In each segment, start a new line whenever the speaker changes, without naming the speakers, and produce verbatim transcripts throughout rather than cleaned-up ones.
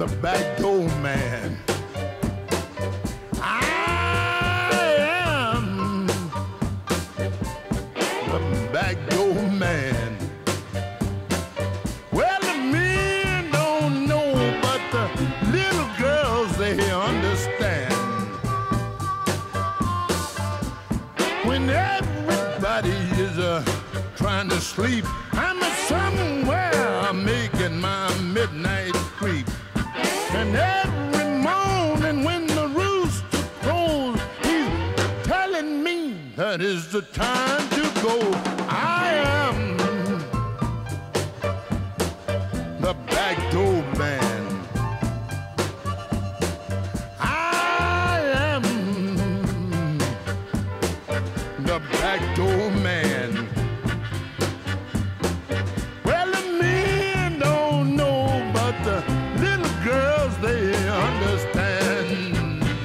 the back door man. I am the back door man. Well, the men don't know, but the little girls, they understand. When everybody is uh, trying to sleep, I'm somewhere making my midnight creep. And every morning when the rooster crows, he's telling me that is the time to go. I am the back door man. I am the back door man. Well, the men don't know, but the little girls, they understand.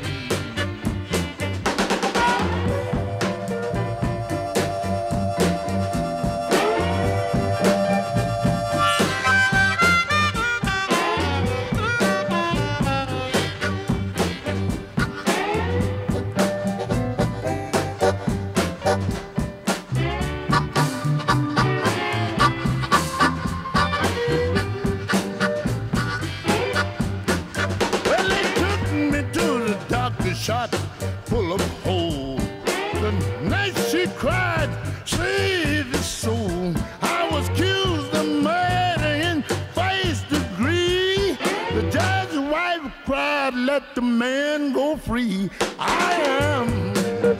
Shot full of holes. The night she cried, save his soul. I was accused of murder in first degree. The judge's wife cried, let the man go free. I am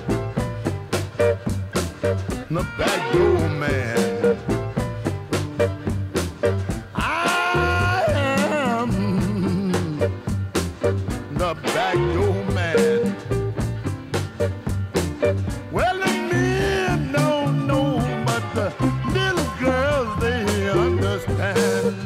the back door man. I am the back door man. Well, the men don't know, but the little girls, they understand.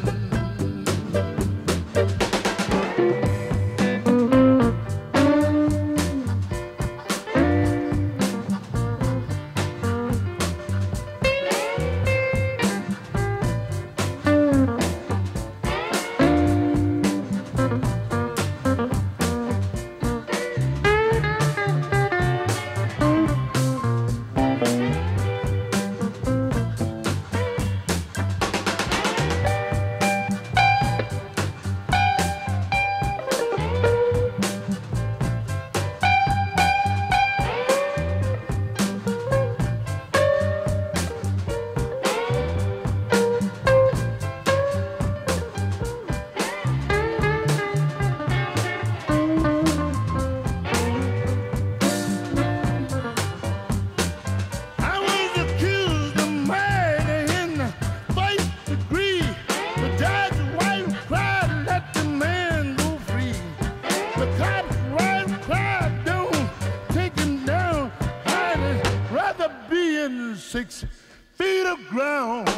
Six feet of ground.